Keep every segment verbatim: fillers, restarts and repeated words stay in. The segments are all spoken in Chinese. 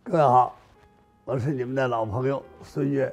各位好，我是你们的老朋友孙越。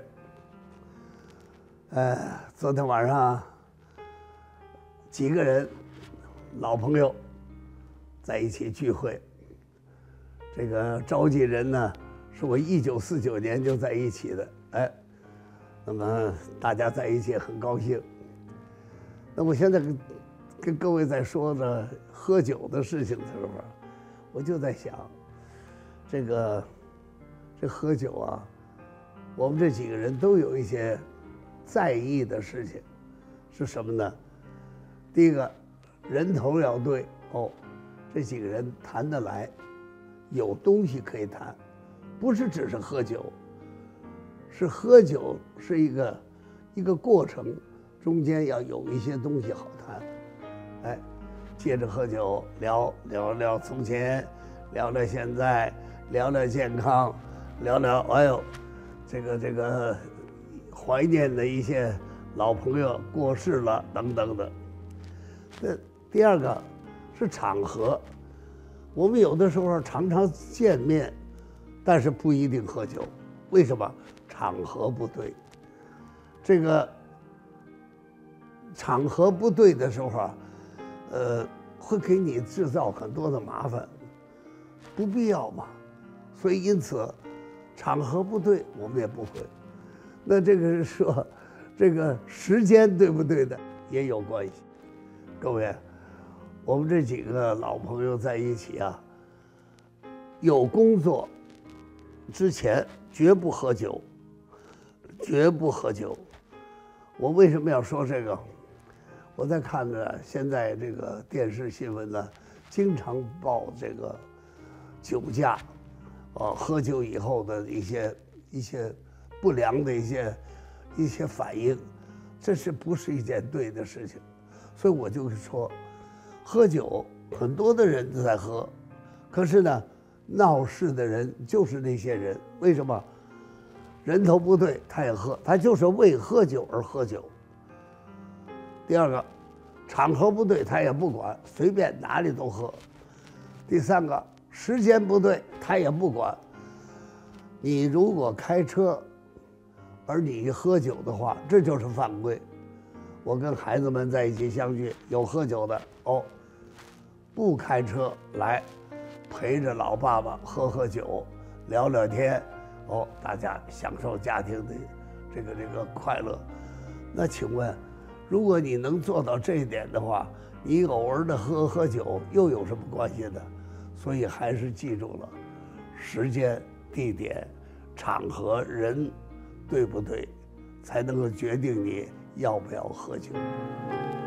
呃，昨天晚上几个人老朋友在一起聚会，这个召集人呢是我一九四九年就在一起的，哎，那么大家在一起很高兴。那我现在跟跟各位在说的喝酒的事情的时候，我就在想，这个这喝酒啊，我们这几个人都有一些在意的事情，是什么呢？第一个，人头要对哦，这几个人谈得来，有东西可以谈，不是只是喝酒，是喝酒是一个一个过程，中间要有一些东西好谈。哎，接着喝酒聊聊聊从前，聊聊现在，聊聊健康，聊聊哎呦，这个这个怀念的一些老朋友过世了等等的。那第二个是场合，我们有的时候常常见面，但是不一定喝酒，为什么？场合不对。这个场合不对的时候啊，呃，会给你制造很多的麻烦，不必要嘛。所以因此，场合不对，我们也不会。那这个是说，这个时间对不对的也有关系。各位，我们这几个老朋友在一起啊，有工作之前绝不喝酒，绝不喝酒。我为什么要说这个？我在看着现在这个电视新闻呢，经常报这个酒驾，啊，喝酒以后的一些一些不良的一些一些反应，这是不是一件对的事情？所以我就说，喝酒很多的人都在喝，可是呢，闹事的人就是那些人。为什么？人头不对，他也喝，他就是为喝酒而喝酒。第二个，场合不对，他也不管，随便哪里都喝。第三个，时间不对，他也不管。你如果开车，而你喝酒的话，这就是犯规。我跟孩子们在一起相聚，有喝酒的哦，不开车来，陪着老爸爸喝喝酒，聊聊天，哦，大家享受家庭的这个这个快乐。那请问，如果你能做到这一点的话，你偶尔的喝喝酒又有什么关系呢？所以还是记住了，时间、地点、场合、人，对不对，才能够决定你要不要喝酒。